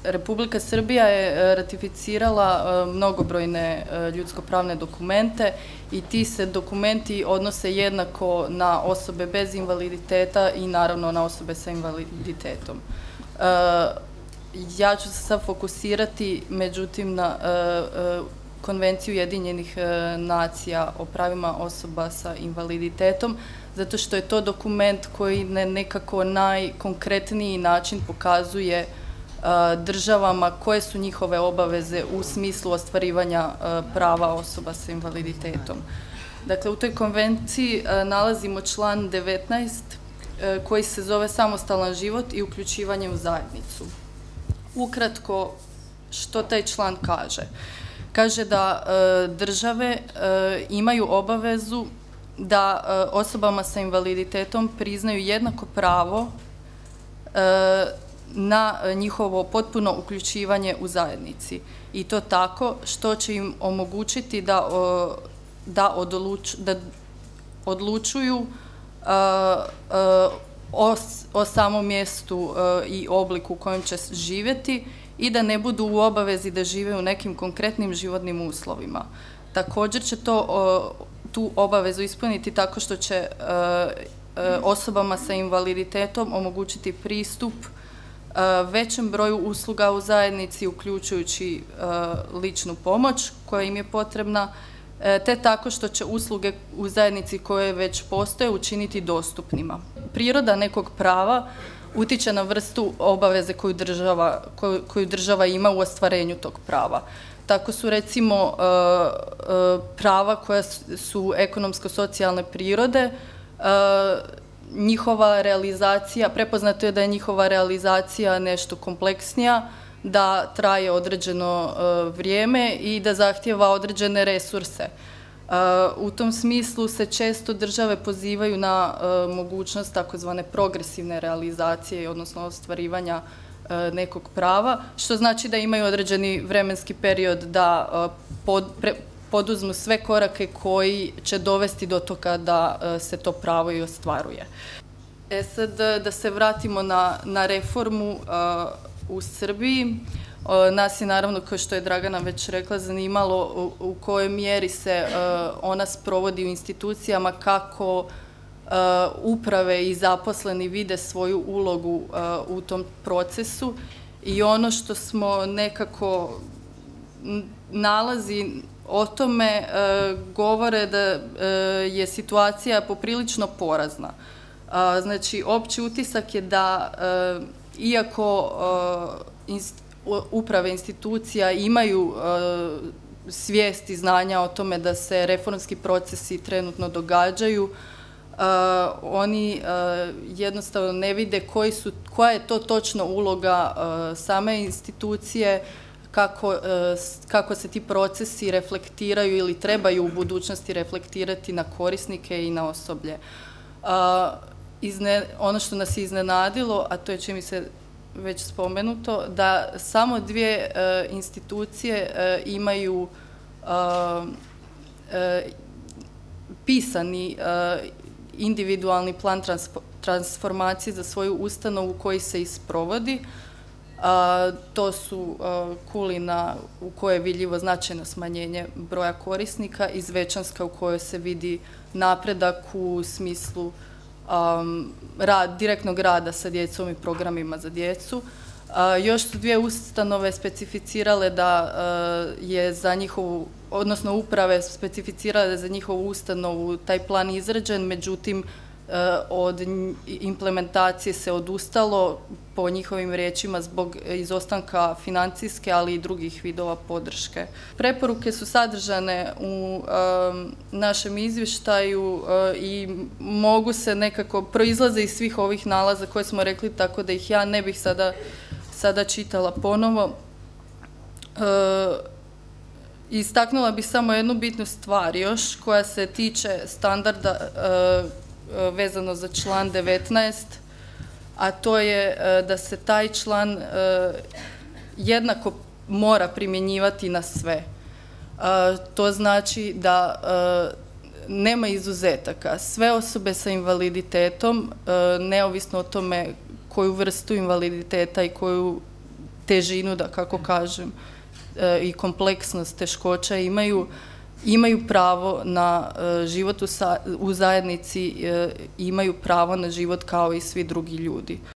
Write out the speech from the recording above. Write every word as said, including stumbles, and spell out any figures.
Republika Srbija je ratificirala mnogobrojne ljudsko-pravne dokumente i ti se dokumenti odnose jednako na osobe bez invaliditeta i naravno na osobe sa invaliditetom. Ja ću se sad fokusirati, međutim, na Konvenciju Ujedinjenih nacija o pravima osoba sa invaliditetom, zato što je to dokument koji na nekako najkonkretniji način pokazuje državama koje su njihove obaveze u smislu ostvarivanja prava osoba sa invaliditetom. Dakle, u toj konvenciji nalazimo član devetnaest koji se zove Samostalan život i uključivanje u zajednicu. Ukratko, što taj član kaže? Kaže da države imaju obavezu da osobama sa invaliditetom priznaju jednako pravo na njihovo potpuno uključivanje u zajednici. I to tako što će im omogućiti da odlučuju o samom mjestu i obliku u kojem će živjeti i da ne budu u obavezi da žive u nekim konkretnim životnim uslovima. Također će to tu obavezu ispuniti tako što će osobama sa invaliditetom omogućiti pristup većem broju usluga u zajednici, uključujući ličnu pomoć koja im je potrebna, te tako što će usluge u zajednici koje već postoje učiniti dostupnima. Priroda nekog prava utiče na vrstu obaveze koju država ima u ostvarenju tog prava. Tako su, recimo, prava koja su ekonomsko-socijalne prirode, njihova realizacija, prepoznato je da je njihova realizacija nešto kompleksnija, da traje određeno vrijeme i da zahtijeva određene resurse. U tom smislu se često države pozivaju na mogućnost takozvane progresivne realizacije, odnosno ostvarivanja nekog prava, što znači da imaju određeni vremenski period da poduzmu sve korake koji će dovesti do toga da se to pravo i ostvaruje. E sad, da se vratimo na reformu u Srbiji. Nas je, naravno, kao što je Dragana već rekla, zanimalo u kojoj mjeri se ona sprovodi u institucijama, kako uprave i zaposleni vide svoju ulogu u tom procesu, i ono što smo nekako nalazi o tome govore da je situacija poprilično porazna. Znači, opći utisak je da, iako uprave institucija imaju svijest i znanja o tome da se reformski procesi trenutno događaju, oni jednostavno ne vide koja je to točno uloga same institucije, kako se ti procesi reflektiraju ili trebaju u budućnosti reflektirati na korisnike i na osoblje. Ono što nas je iznenadilo, a to je, čini mi se, već spomenuto, da samo dvije institucije imaju pisani individualni plan transformacije za svoju ustanovu koji se i sprovodi. To su Kulina, u kojoj je vidljivo značajno smanjenje broja korisnika, i Zvečanska, u kojoj se vidi napredak u smislu direktnog rada sa djecom i programima za djecu. Još su dvije ustanove specificirale da je za njihovu, odnosno uprave specificirale za njihovu ustanovu taj plan izrađen, međutim od implementacije se odustalo, po njihovim riječima, zbog izostanka financijske, ali i drugih vidova podrške. Preporuke su sadržane u našem izvještaju i mogu se nekako, proizlaze iz svih ovih nalaza koje smo rekli, tako da ih ja ne bih sada čitala ponovo. Istaknula bih samo jednu bitnu stvar još, koja se tiče standarda vezano za član devetnaest, a to je da se taj član jednako mora primjenjivati na sve. To znači da nema izuzetaka. Sve osobe sa invaliditetom, neovisno o tome koju vrstu invaliditeta i koju težinu, da kako kažem, i kompleksnost teškoća imaju, imaju pravo na život u zajednici, imaju pravo na život kao i svi drugi ljudi.